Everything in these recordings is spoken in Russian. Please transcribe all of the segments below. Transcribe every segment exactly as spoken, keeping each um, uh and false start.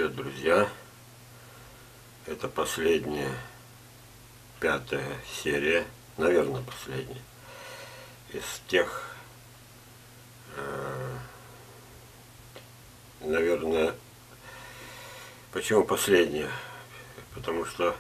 Привет, друзья! Это последняя, пятая серия, наверное, последняя, из тех, э, наверное, почему последняя? Потому что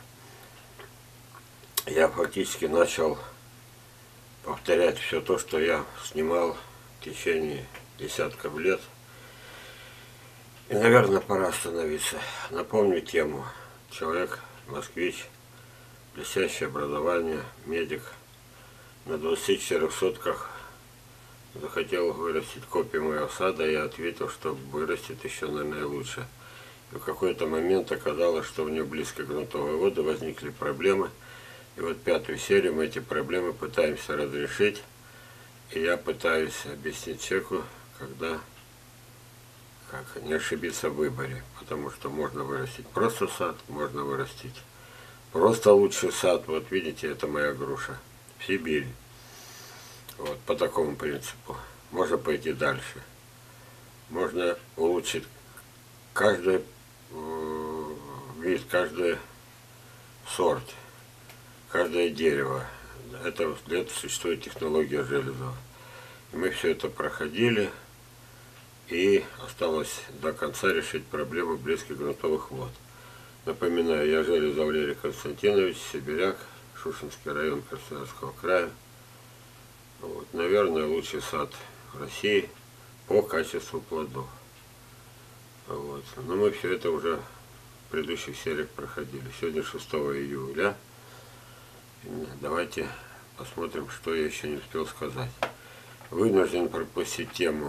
я фактически начал повторять все то, что я снимал в течение десятков лет. И, наверное, пора остановиться. Напомню тему. Человек, москвич, блестящее образование, медик. На двадцати четырёх сотках захотел вырастить копию моего сада. Я ответил, что вырастет еще, наверное, лучше. И в какой-то момент оказалось, что в нее близко грунтовые воды, возникли проблемы. И вот пятую серию мы эти проблемы пытаемся разрешить. И я пытаюсь объяснить человеку, когда... как не ошибиться в выборе, потому что можно вырастить просто сад, можно вырастить просто лучший сад. Вот видите, это моя груша в Сибири. Вот по такому принципу. Можно пойти дальше. Можно улучшить каждый э, вид, каждый сорт, каждое дерево. Это, для этого существует технология Железова. И мы все это проходили. И осталось до конца решить проблему близких грунтовых вод. Напоминаю, я Железов Валерий Константинович, сибиряк, Шушинский район Красноярского края. Вот, наверное, лучший сад в России по качеству плодов. Вот. Но мы все это уже в предыдущих сериях проходили. Сегодня шестого июля. Давайте посмотрим, что я еще не успел сказать. Вынужден пропустить тему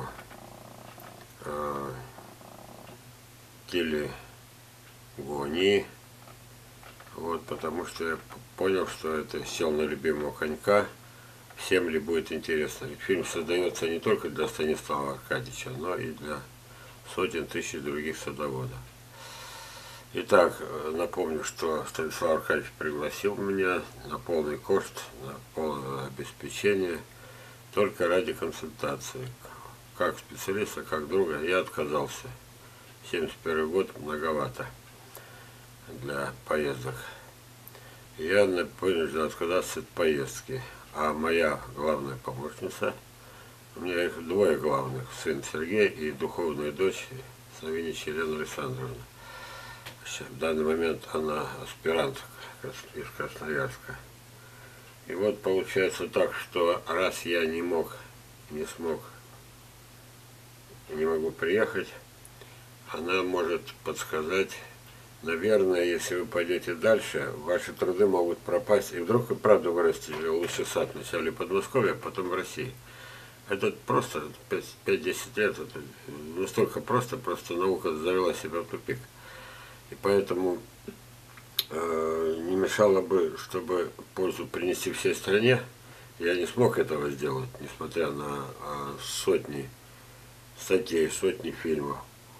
телегонии, вот, потому что я понял, что это сел на любимого конька, всем ли будет интересно. Ведь фильм создается не только для Станислава Аркадьевича, но и для сотен тысяч других садоводов. Итак, напомню, что Станислав Аркадьевич пригласил меня на полный кошт, на полное обеспечение, только ради консультации. Как специалиста, как друга, я отказался. семьдесят первый год многовато для поездок. Я вынужден отказаться от поездки. А моя главная помощница, у меня их двое главных, сын Сергей и духовная дочь Савинич Елена Александровна. В данный момент она аспирант из Красноярска. И вот получается так, что раз я не мог, не смог, не могу приехать, она может подсказать, наверное, если вы пойдете дальше, ваши труды могут пропасть, и вдруг вы правда вырастили лучший сад вначале в Подмосковье, а потом в России. Это просто пять-десять лет, это настолько просто, просто наука завела себя в тупик. И поэтому э, не мешало бы, чтобы пользу принести всей стране, я не смог этого сделать, несмотря на э, сотни статей, сотни фильмов,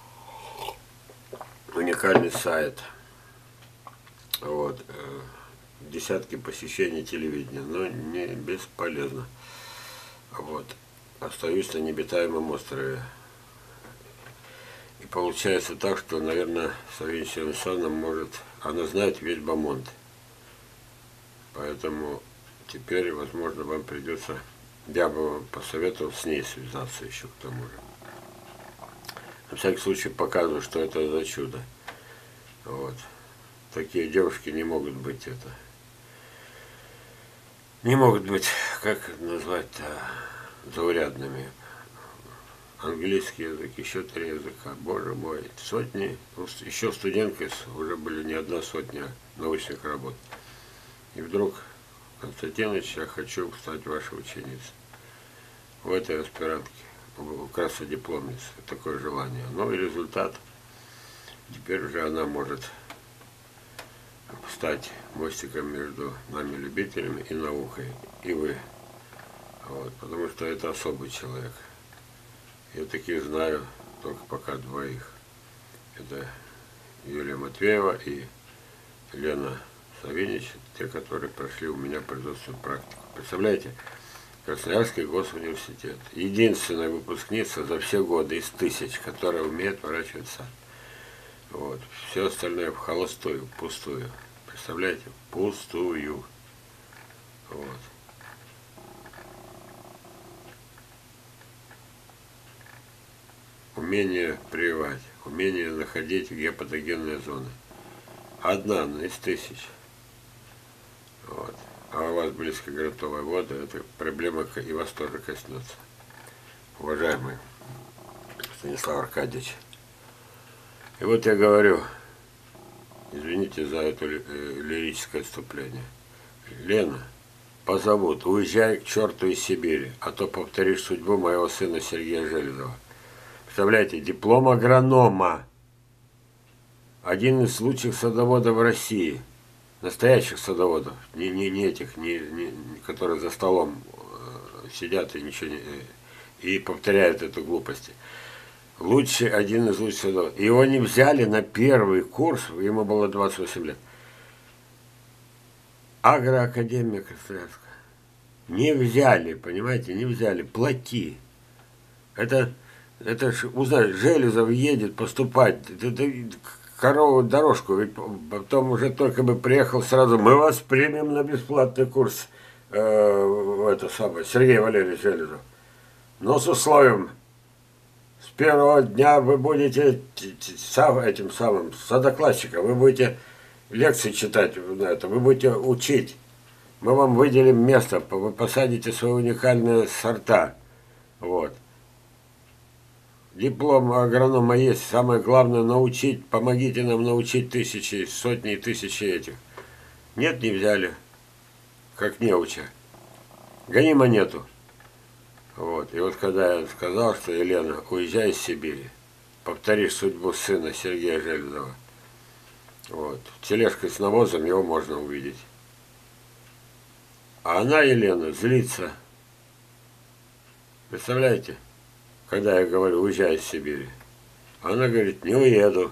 уникальный сайт, вот, э, десятки посещений телевидения, но не бесполезно. Вот, остаюсь на необитаемом острове. И получается так, что, наверное, Савинич Александровна может, она знает весь Бамонт. Поэтому теперь, возможно, вам придется, я бы вам посоветовал с ней связаться еще к тому же. На всякий случай показываю, что это за чудо. Вот. Такие девушки не могут быть это. Не могут быть, как назвать-то, заурядными. Английский язык, еще три языка. Боже мой, сотни. Еще студенткой уже были не одна сотня научных работ. И вдруг, Константинович, я хочу стать вашей ученицей. В этой аспирантке. Украсться дипломница, такое желание. Но и результат, теперь уже она может стать мостиком между нами, любителями, и наукой, и вы. Вот, потому что это особый человек. Я таких знаю только пока двоих. Это Юлия Матвеева и Лена Савинич, те, которые прошли у меня производственную практику. Представляете? Красноярский госуниверситет. Единственная выпускница за все годы из тысяч, которая умеет выращивать сад. Вот. Все остальное в холостую, пустую. Представляете? Пустую. Вот. Умение прививать, умение находить гепатогенные зоны. Одна из тысяч. Вот. А у вас близко грунтовая вода, эта проблема и вас тоже коснется. Уважаемый Станислав Аркадьевич. И вот я говорю, извините за это лирическое отступление. Лена, позовут, уезжай к черту из Сибири, а то повторишь судьбу моего сына Сергея Железова. Представляете, диплом агронома. Один из лучших садоводов России. Настоящих садоводов. Не, не, не этих, не, не, которые за столом сидят и ничего не... и повторяют эту глупость. Лучший, один из лучших садоводов. Его не взяли на первый курс, ему было двадцать восемь лет. Агроакадемия Красноярска. Не взяли, понимаете, не взяли. Плати. Это... Это ж, узнай, Железов едет поступать, корову дорожку, ведь потом уже только бы приехал сразу, мы вас примем на бесплатный курс, э, это самое, Сергей Валерьевич Железов. Но с условием, с первого дня вы будете этим самым садоклассиком, вы будете лекции читать на это, вы будете учить, мы вам выделим место, вы посадите свои уникальные сорта, вот. Диплом агронома есть. Самое главное научить, помогите нам научить тысячи, сотни и тысячи этих. Нет, не взяли. Как неуча. Гони монету. Вот. И вот когда я сказал, что Елена, уезжай из Сибири, повторишь судьбу сына Сергея Железова. Вот. Тележкой с навозом его можно увидеть. А она, Елена, злится. Представляете? Когда я говорю, уезжай из Сибири. Она говорит, не уеду.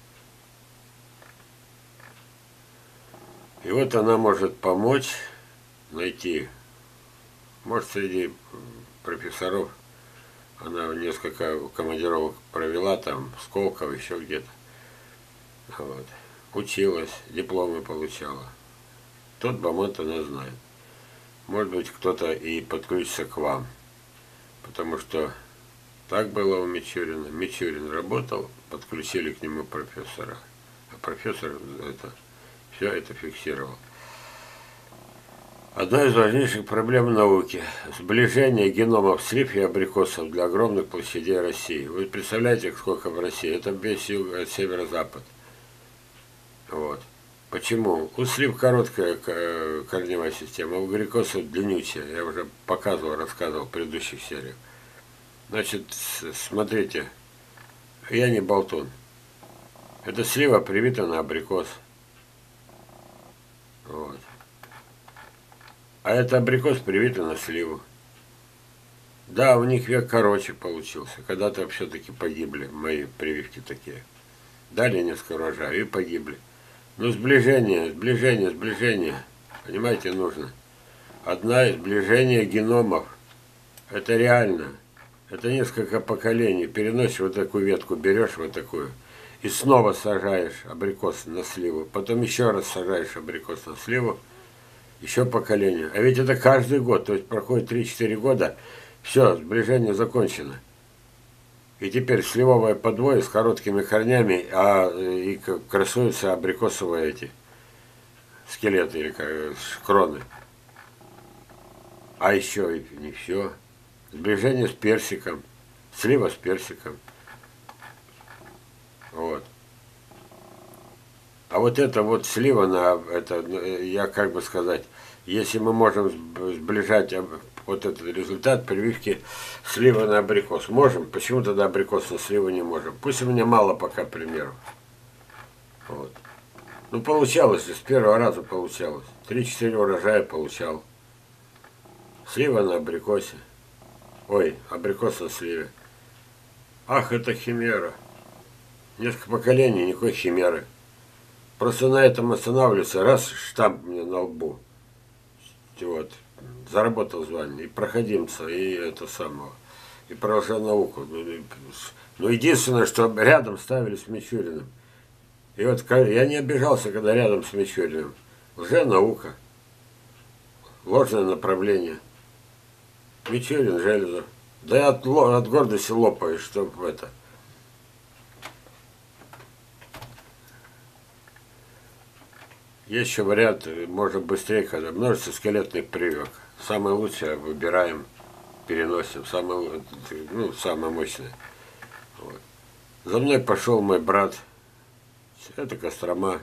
И вот она может помочь найти, может, среди профессоров, она несколько командировок провела, там, в Сколково, еще где-то. Вот. Училась, дипломы получала. Тот момент она знает. Может быть, кто-то и подключится к вам. Потому что так было у Мичурина. Мичурин работал, подключили к нему профессора. А профессор это, все это фиксировал. Одна из важнейших проблем науки – сближение геномов слив и абрикосов для огромных площадей России. Вы представляете, сколько в России? Это весь юг, северо-запад. Вот. Почему? У слив короткая корневая система, у абрикосов длиннючая. Я уже показывал, рассказывал в предыдущих сериях. Значит, смотрите, я не болтун. Эта слива привита на абрикос. Вот. А это абрикос привита на сливу. Да, у них век короче получился. Когда-то все-таки погибли мои прививки такие. Дали несколько урожая и погибли. Но сближение, сближение, сближение, понимаете, нужно. Одна из сближения геномов. Это реально. Это несколько поколений. Переносишь вот такую ветку, берешь вот такую, и снова сажаешь абрикос на сливу. Потом еще раз сажаешь абрикос на сливу. Еще поколение. А ведь это каждый год. То есть проходит три-четыре года. Все, сближение закончено. И теперь сливовое подвое с короткими корнями, а и красуются абрикосовые эти скелеты или как, кроны. А еще и не все. Сближение с персиком. Слива с персиком. Вот. А вот это вот слива на это, я как бы сказать, если мы можем сближать вот этот результат прививки слива на абрикос, можем, почему тогда абрикос на сливу не можем? Пусть у меня мало пока примеров. Вот. Ну получалось, с первого раза получалось. Три-четыре урожая получал. Слива на абрикосе. Ой, абрикос на сливе. Ах, это химера. Несколько поколений, никакой химеры. Просто на этом останавливается. Раз, штамп мне на лбу. Вот. Заработал звание. И проходимца, и это самого. И продолжал науку. Но единственное, что рядом ставили с Мичуриным. И вот я не обижался, когда рядом с Мичуриным. Лженаука. Ложное направление. Мичурин, Железов. Да я от, от гордости лопаюсь, чтоб это... Есть еще вариант, можно быстрее, когда множество скелетных прививок. Самое лучшее выбираем, переносим. Самое, ну, самое мощное. Вот. За мной пошел мой брат. Это Кострома.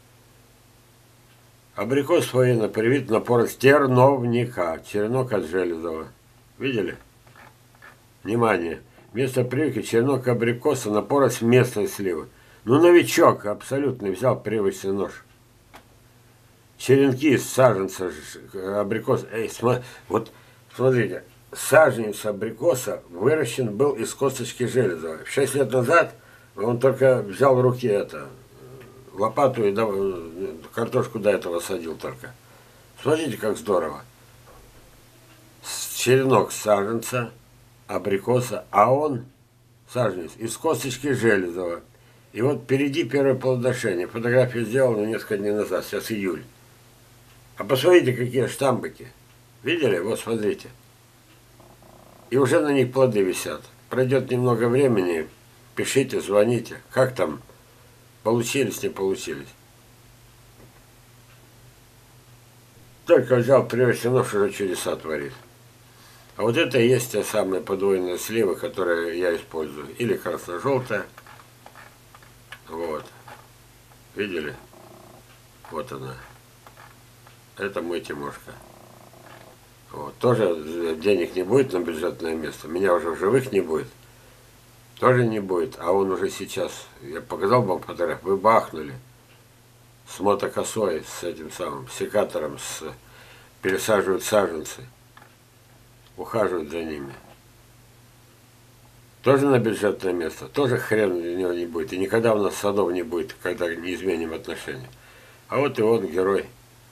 Абрикос военно привит на порост терновника. Черенок от Железова. Видели? Внимание. Вместо прививки черенок абрикоса на порост местной сливы. Ну, новичок абсолютно взял привычный нож. Черенки из саженца абрикоса. Эй, см... вот смотрите. Саженец абрикоса выращен был из косточки Железова. Шесть лет назад он только взял в руки это... лопату и картошку до этого садил только. Смотрите, как здорово. Черенок саженца, абрикоса, а он, саженец, из косточки Железова. И вот впереди первое плодоношение. Фотографию сделал несколько дней назад, сейчас июль. А посмотрите, какие штамбики. Видели? Вот смотрите. И уже на них плоды висят. Пройдет немного времени, пишите, звоните. Как там? Получились, не получились. Только взял привычный нож, уже чудеса творит. А вот это и есть те самые подвойные сливы, которые я использую. Или красно-желтая. Вот. Видели? Вот она. Это мой Тимошка. Вот. Тоже денег не будет на бюджетное место. Меня уже в живых не будет. Тоже не будет, а он уже сейчас, я показал вам фотографию, вы бахнули с мотокосой, с этим самым секатором, с, пересаживают саженцы, ухаживают за ними. Тоже на бюджетное место, тоже хрен у него не будет, и никогда у нас садов не будет, когда не изменим отношения. А вот и он герой.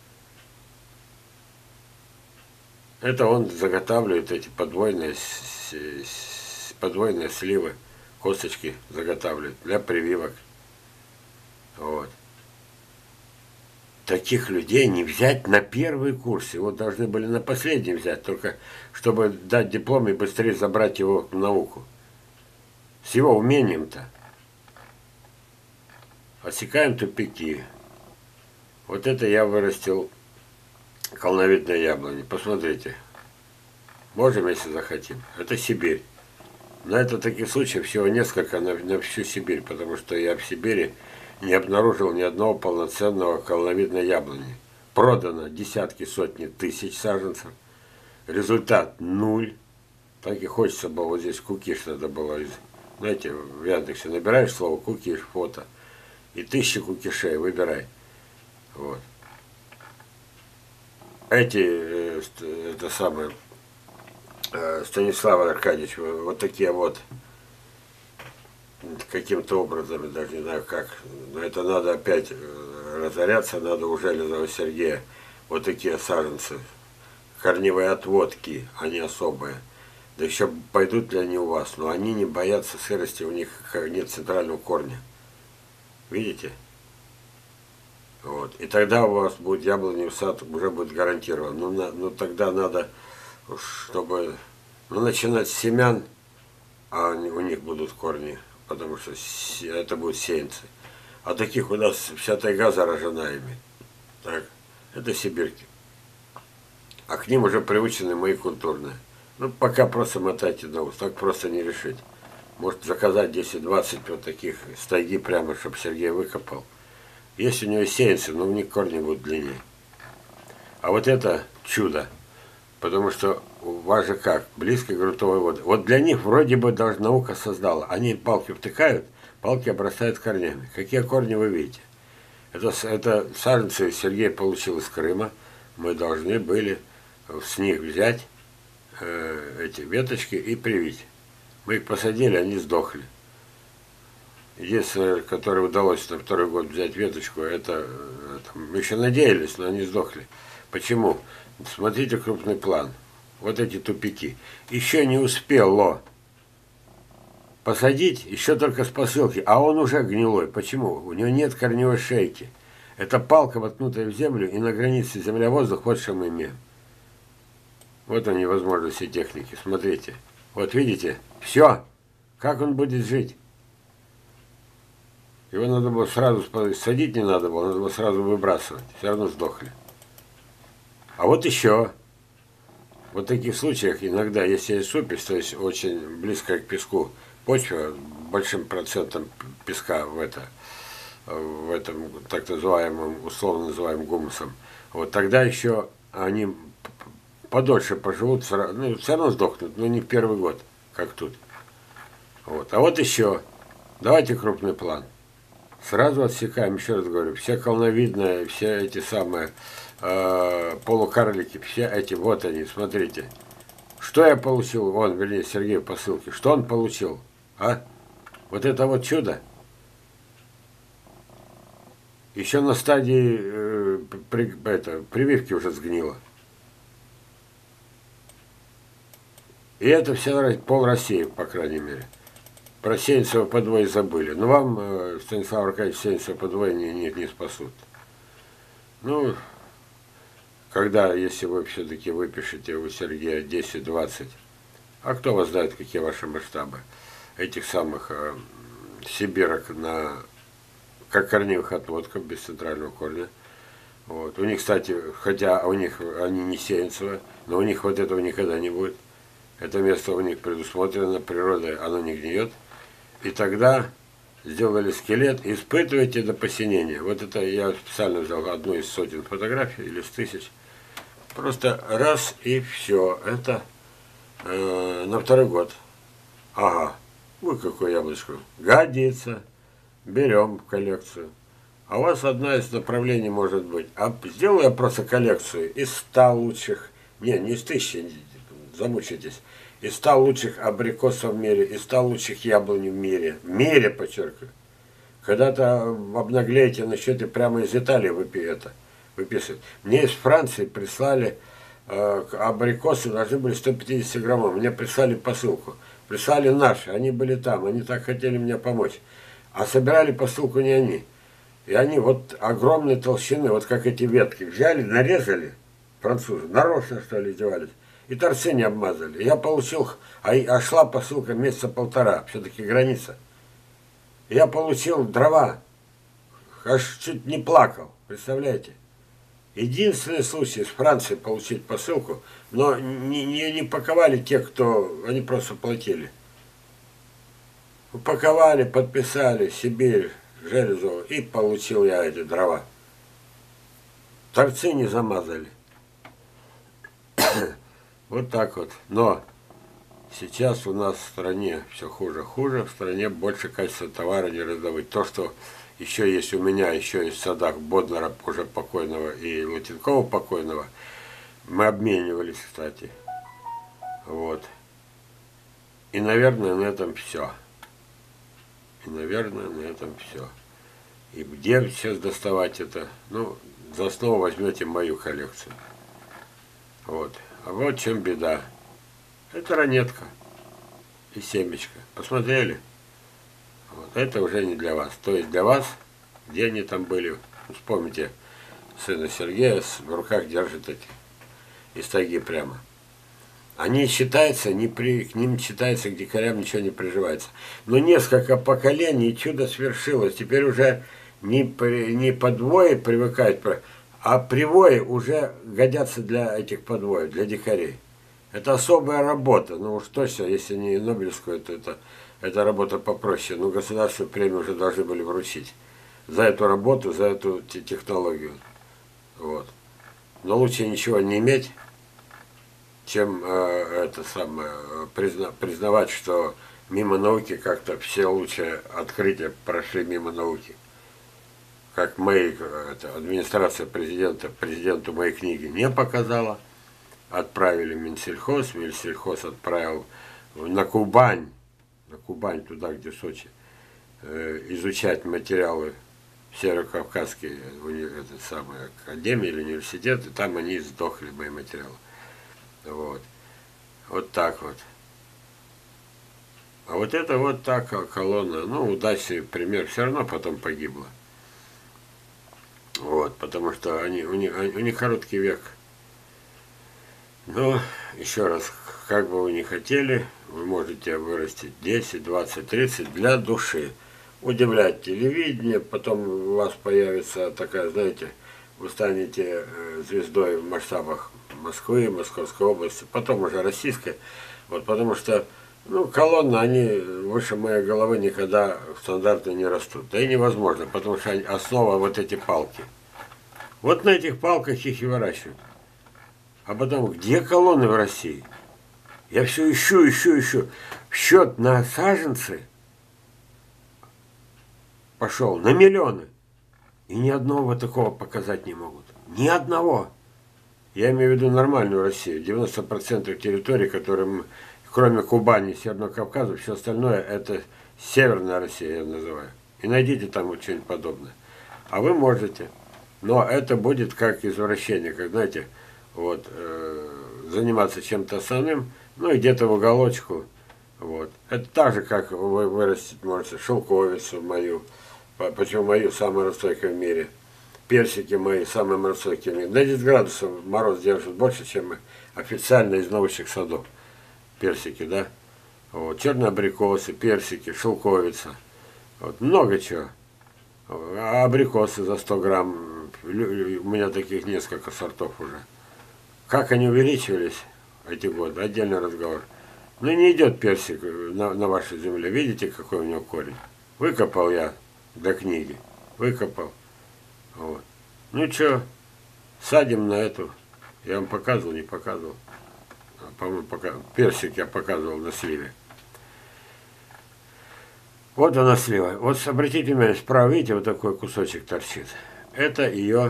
Это он заготавливает эти подвойные, подвойные сливы. Косточки заготавливают для прививок. Вот. Таких людей не взять на первый курс. Его должны были на последний взять, только чтобы дать диплом и быстрее забрать его в науку. С его умением-то. Отсекаем тупики. Вот это я вырастил колоновидные яблони. Посмотрите. Можем, если захотим. Это Сибирь. Но это таких случаев всего несколько на, на всю Сибирь, потому что я в Сибири не обнаружил ни одного полноценного колоновидной яблони. Продано десятки, сотни тысяч саженцев. Результат нуль. Так и хочется было вот здесь кукиш надо было. Знаете, в Яндексе набираешь слово кукиш, фото. И тысячи кукишей выбирай. Вот. Эти, э, это самое... Станислав Аркадьевич, вот такие вот, каким-то образом, даже не знаю как, но это надо опять разоряться, надо у Железова Сергея, вот такие саженцы, корневые отводки, они особые, да еще пойдут ли они у вас, но они не боятся сырости, у них нет центрального корня, видите? Вот. И тогда у вас будет яблоневый сад, уже будет гарантирован, ну, на, ну тогда надо... чтобы ну, начинать с семян, а они, у них будут корни, потому что это будут сеянцы. А таких у нас вся тайга заражена ими. Так, это сибирьки. А к ним уже привычны мои культурные. Ну, пока просто мотайте на ус, так просто не решить. Может заказать десять-двадцать вот таких с тайги прямо, чтобы Сергей выкопал. Есть у него сеянцы, но у них корни будут длиннее. А вот это чудо. Потому что у вас же как, близко к грунтовой воде. Вот для них вроде бы даже наука создала. Они палки втыкают, палки обрастают корнями. Какие корни вы видите? Это, это саженцы Сергей получил из Крыма. Мы должны были с них взять э, эти веточки и привить. Мы их посадили, они сдохли. Единственное, которое удалось на второй год взять веточку, это, это мы еще надеялись, но они сдохли. Почему? Смотрите крупный план. Вот эти тупики. Еще не успело Посадить еще только с посылки, а он уже гнилой. Почему? У него нет корневой шейки. Это палка, воткнутая в землю, и на границе земля-воздух, вот что мы имеем. Вот они возможности техники, смотрите. Вот видите, все. Как он будет жить? Его надо было сразу садить, не надо было, надо было сразу выбрасывать. Все равно сдохли. А вот еще. Вот в таких случаях иногда, если есть супесь, то есть очень близко к песку почва, большим процентом песка в, это, в этом так называемом, условно называемым гумусом, вот тогда еще они подольше поживут, ну, все равно сдохнут, но не в первый год, как тут. Вот. А вот еще, давайте крупный план. Сразу отсекаем, еще раз говорю, все колновидные, все эти самые э, полукарлики, все эти, вот они, смотрите. Что я получил, вон, вернее, Сергей в посылке, что он получил, а? Вот это вот чудо. Еще на стадии э, при, это, прививки уже сгнило. И это все пол России, по крайней мере. Про Сеянцева подвое забыли. Но вам, э, Станислав Аркадьевич, Сеянцева подвое не, не, не спасут. Ну, когда, если вы все-таки выпишете у Сергея десять-двадцать, а кто вас знает, какие ваши масштабы этих самых э, сибирок на, как корневых отводков без центрального корня. Вот. У них, кстати, хотя у них они не Сеянцева, но у них вот этого никогда не будет. Это место у них предусмотрено природой, оно не гниет. И тогда сделали скелет, испытывайте до посинения. Вот это я специально взял одну из сотен фотографий или с тысяч. Просто раз и все. Это э, на второй год. Ага. Ой, какое яблочко. Годится. Берем в коллекцию. А у вас одна из направлений может быть. А сделаю я просто коллекцию из ста лучших. Не, не из тысячи, замучитесь. Из ста лучших абрикосов в мире, из ста лучших яблонь в мире. В мире, подчеркиваю. Когда-то обнаглеете, начнете прямо из Италии выпи это, выписывать. Мне из Франции прислали э, абрикосы, должны были сто пятьдесят граммов. Мне прислали посылку. Прислали наши, они были там, они так хотели мне помочь. А собирали посылку не они. И они вот огромной толщины, вот как эти ветки, взяли, нарезали, французы, нарочно что ли издевались, и торцы не обмазали. Я получил, а, а шла посылка месяца полтора, все-таки граница. Я получил дрова, аж чуть не плакал, представляете? Единственный случай из Франции получить посылку, но не, не, не паковали те, кто, они просто платили. Упаковали, подписали, Сибирь, Железово, и получил я эти дрова. Торцы не замазали. Вот так вот. Но сейчас у нас в стране все хуже, хуже. В стране больше качества товара не раздавать. То, что еще есть у меня, еще есть в садах Боднара, уже покойного, и Латенкова покойного, мы обменивались, кстати. Вот. И, наверное, на этом все. И, наверное, на этом все. И где сейчас доставать это? Ну, за основу возьмете мою коллекцию. Вот. А вот в чем беда. Это ранетка и семечко. Посмотрели? Вот. Это уже не для вас. То есть для вас, где они там были, вспомните, сына Сергея в руках держит эти из тайги прямо. Они считаются, не при, к ним считается, к дикарям ничего не приживается. Но несколько поколений чудо свершилось. Теперь уже не, при, не подвое привыкают, а привои уже годятся для этих подвоев, для дикарей. Это особая работа. Ну уж точно, если не Нобелевскую, то это, это работа попроще. Но государственную премию уже должны были вручить. За эту работу, за эту технологию. Вот. Но лучше ничего не иметь, чем э, это самое, призна, признавать, что мимо науки как-то все лучшие открытия прошли мимо науки. Как мои, это, администрация президента, президенту моей книги не показала. Отправили в Минсельхоз, Минсельхоз отправил на Кубань, на Кубань, туда, где Сочи, э, изучать материалы Северо-Кавказской это самое, академии или университет, и там они сдохли, мои материалы. Вот. Вот так вот. А вот это вот так колонна, ну, удачный пример, все равно потом погибла. Вот, потому что они, у, них, у них короткий век. Но, еще раз, как бы вы ни хотели, вы можете вырастить десять, двадцать, тридцать для души. Удивлять телевидение, потом у вас появится такая, знаете, вы станете звездой в масштабах Москвы, Московской области, потом уже российской. Вот, потому что, ну, колонны, они выше моей головы никогда стандартно не растут. Да и невозможно, потому что они, основа вот эти палки. Вот на этих палках их и выращивают. А потом, где колонны в России? Я все ищу, ищу, ищу. Счет на саженцы пошел на миллионы. И ни одного такого показать не могут. Ни одного. Я имею в виду нормальную Россию. девяносто процентов территорий, которые мы, кроме Кубани и Северного Кавказа, все остальное это Северная Россия, я называю. И найдите там вот что-нибудь подобное. А вы можете. Но это будет как извращение, как, знаете, вот, э, заниматься чем-то основным, ну и где-то в уголочку. Вот. Это так же, как вы вырастить можете шелковицу мою, почему мою самую расстойкую в мире. Персики мои самые расстойкие в мире. На десять градусов мороз держит больше, чем официально из научных садов. Персики, да? Вот. Черные абрикосы, персики, шелковица. Вот. Много чего. А абрикосы за сто грамм. У меня таких несколько сортов уже. Как они увеличивались эти годы, отдельный разговор. Ну не идет персик на, на вашей земле. Видите, какой у него корень? Выкопал я до книги. Выкопал. Вот. Ну что, садим на эту. Я вам показывал, не показывал. По-моему, пока... персик я показывал на сливе. Вот она слива. Вот обратите внимание, справа, видите, вот такой кусочек торчит. Это ее,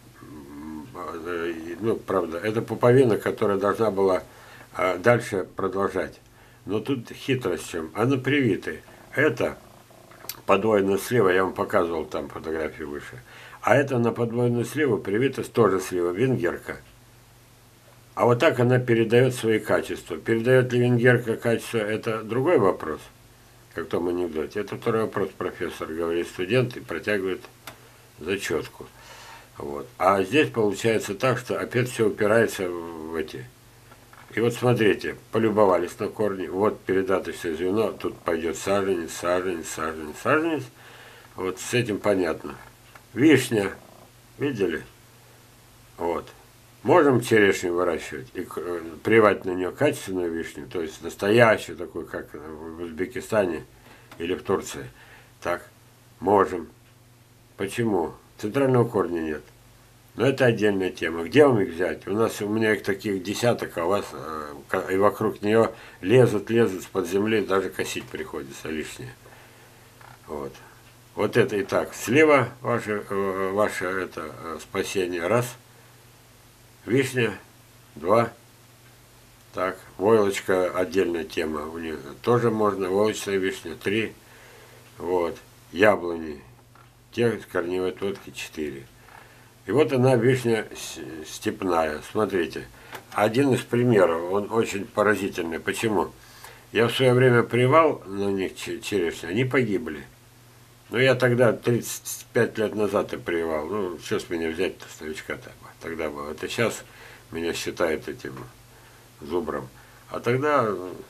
ну, правда, это пуповина, которая должна была а, дальше продолжать. Но тут хитрость в чем? Она привитая. Это подвойная слива, я вам показывал там фотографии выше. А это на подвойную сливу привита тоже слива, венгерка. А вот так она передает свои качества. Передает ли венгерка качество, это другой вопрос. Как в том анекдоте. Это второй вопрос, профессор говорит студент и протягивает зачетку. Вот. А здесь получается так, что опять все упирается в эти. И вот смотрите, полюбовались на корни. Вот передаточное звено, тут пойдет саженец, саженец, саженец, саженец. Вот с этим понятно. Вишня, видели? Вот. Можем черешню выращивать и прививать на нее качественную вишню, то есть настоящую такую, как в Узбекистане или в Турции. Так, можем. Почему? Центрального корня нет. Но это отдельная тема. Где вам их взять? У нас, у меня их таких десяток, а у вас э, и вокруг нее лезут, лезут с-под земли, даже косить приходится лишнее. Вот. Вот это и так. Слева ваше, э, ваше это, э, спасение. Раз. Вишня. Два. Так. Войлочка отдельная тема. У нее тоже можно. Войлочная вишня. Три. Вот. Яблони. Те корневые отводки четыре. И вот она, вишня степная. Смотрите. Один из примеров. Он очень поразительный. Почему? Я в свое время привал на них черешни. Они погибли. Но я тогда тридцать пять лет назад и привал. Ну, что с меня взять-то, старичка-то тогда было. Это сейчас меня считают этим зубром. А тогда...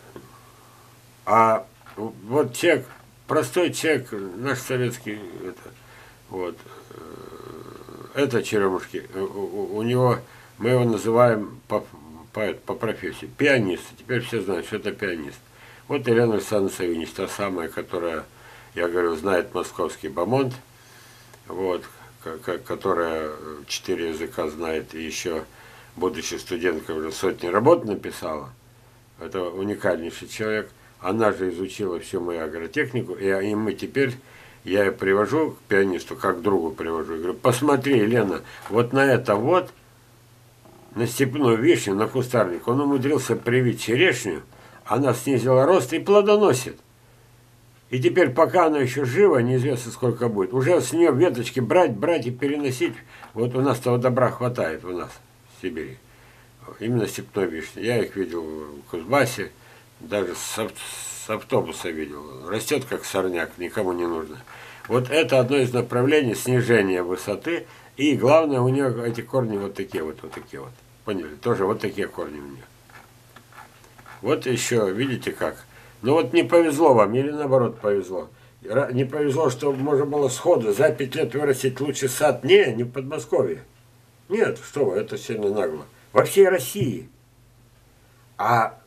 А вот человек, простой человек, наш советский, это, вот, это черемушки, у, у него, мы его называем по, по, по профессии пианист. Теперь все знают, что это пианист. Вот Елена Александровна Савинич, та самая, которая, я говорю, знает московский бомонд, вот, которая четыре языка знает и еще, будучи студенткой, уже сотни работ написала. Это уникальнейший человек. Она же изучила всю мою агротехнику, и, и мы теперь, я ее привожу к пианисту, как к другу привожу, и говорю, посмотри, Елена, вот на это вот, на степную вишню, на кустарник, он умудрился привить черешню, она снизила рост и плодоносит. И теперь, пока она еще жива, неизвестно сколько будет, уже с нее веточки брать, брать и переносить. Вот у нас того добра хватает, у нас, в Сибири. Именно степной вишни. Я их видел в Кузбассе, даже с, с автобуса видел. Растет как сорняк, никому не нужно. Вот это одно из направлений снижения высоты. И главное, у нее эти корни вот такие вот, вот такие вот. Поняли? Тоже вот такие корни у нее. Вот еще, видите как. Ну вот не повезло вам, или наоборот повезло. Не повезло, что можно было сходу за пять лет вырастить лучший сад. Не, не в Подмосковье. Нет, что вы, это сильно нагло. Во всей России. А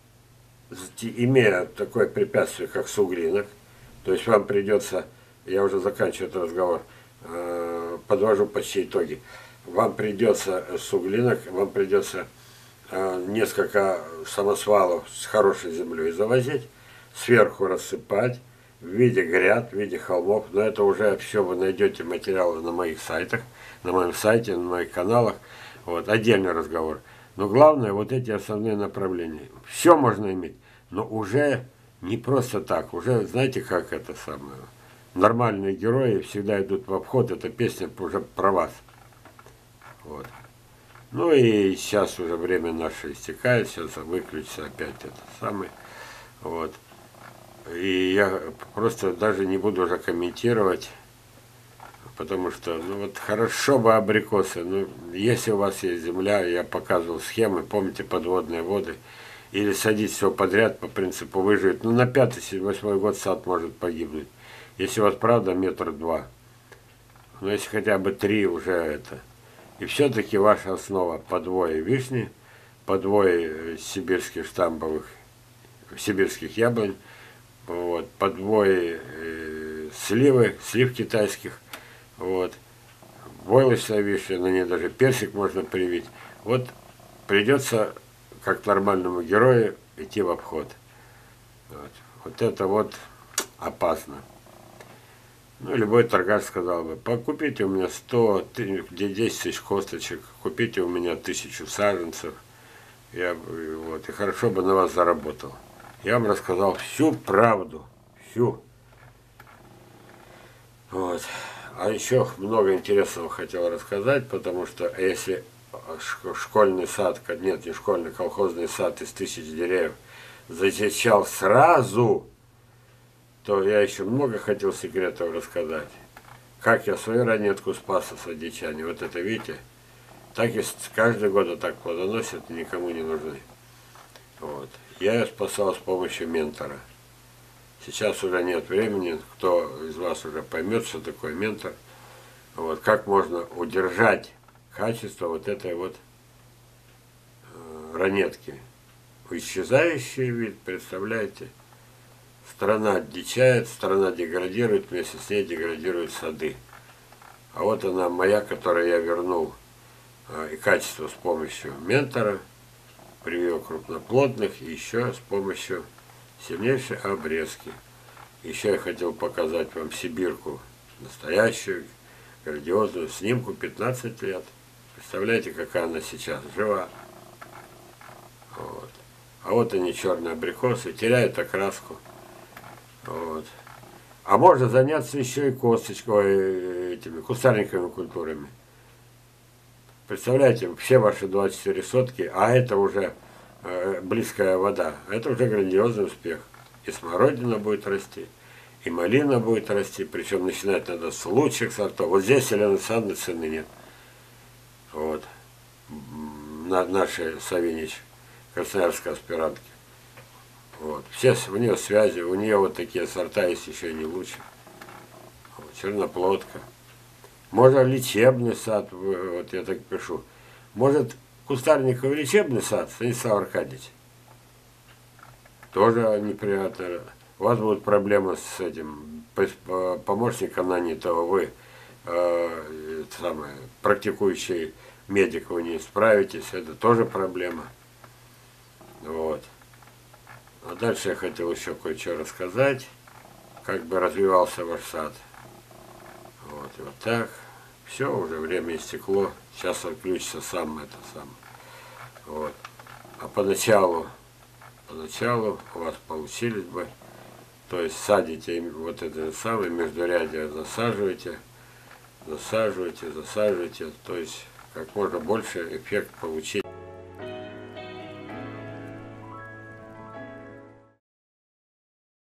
имея такое препятствие, как суглинок, то есть вам придется, я уже заканчиваю этот разговор, подвожу почти итоги, вам придется суглинок, вам придется несколько самосвалов с хорошей землей завозить, сверху рассыпать, в виде гряд, в виде холмов, но это уже все вы найдете материалы на моих сайтах, на моем сайте, на моих каналах, вот, отдельный разговор. Но главное, вот эти основные направления. Все можно иметь, но уже не просто так, уже, знаете, как это самое, нормальные герои всегда идут в обход, эта песня уже про вас. Вот. Ну и сейчас уже время наше истекает, сейчас выключится опять это самое, вот. И я просто даже не буду уже комментировать, потому что, ну вот хорошо бы абрикосы, ну если у вас есть земля, я показывал схемы, помните, подводные воды, или садить все подряд по принципу выживет, ну на пятый-восьмой год сад может погибнуть, если у вас правда метр два, но если хотя бы три уже это. И все-таки ваша основа подвой вишни, подвой сибирских штамбовых, сибирских яблонь, вот, подвой э, сливы, слив китайских, вот, войлочная вишня, на ней даже персик можно привить. Вот придется, как нормальному герою, идти в обход. Вот, вот это вот опасно. Ну, любой торгаш сказал бы, покупите у меня сто, где десять тысяч косточек, купите у меня тысячу саженцев, я, вот, и хорошо бы на вас заработал. Я вам рассказал всю правду, всю. Вот. А еще много интересного хотел рассказать, потому что если школьный сад, нет, не школьный, колхозный сад из тысяч деревьев зачищал сразу, то я еще много хотел секретов рассказать. Как я свою ранетку спас от одичания, вот это видите, так и каждый год так плодоносят, никому не нужны. Вот. Я ее спасал с помощью ментора. Сейчас уже нет времени, кто из вас уже поймет, что такое ментор. Вот. Как можно удержать качество вот этой вот э, ранетки. Исчезающий вид, представляете? Страна дичает, страна деградирует, вместе с ней деградируют сады. А вот она моя, которую я вернул, э, и качество с помощью ментора, привил крупноплодных, и еще с помощью сильнейшей обрезки. Еще я хотел показать вам сибирку, настоящую, грандиозную, снимку пятнадцать лет. Представляете, какая она сейчас, жива. Вот. А вот они, черные абрикосы, теряют окраску. Вот. А можно заняться еще и косточкой, этими кустарниковыми культурами. Представляете, все ваши двадцать четыре сотки, а это уже э, близкая вода, это уже грандиозный успех. И смородина будет расти, и малина будет расти, причем начинать надо с лучших сортов. Вот здесь Елены Александровны цены нет. Вот. На нашей Савинич, красноярской аспирантки. Вот. Все у нее связи, у нее вот такие сорта есть еще и не лучше. Вот. Черноплодка. Можно лечебный сад, вот я так пишу. Может, кустарниковый лечебный сад, Станислав Аркадьевич? Тоже неприятно. У вас будут проблемы с этим помощником нанятого, вы э, самое, практикующий медик, вы не справитесь, это тоже проблема. Вот. А дальше я хотел еще кое-что рассказать, как бы развивался ваш сад. Вот, и вот так. Все, уже время истекло. Сейчас отключится сам это сам. Вот. А поначалу, поначалу у вас получились бы, то есть садите вот это самое, междурядье засаживаете, засаживаете, засаживаете, то есть как можно больше эффект получить.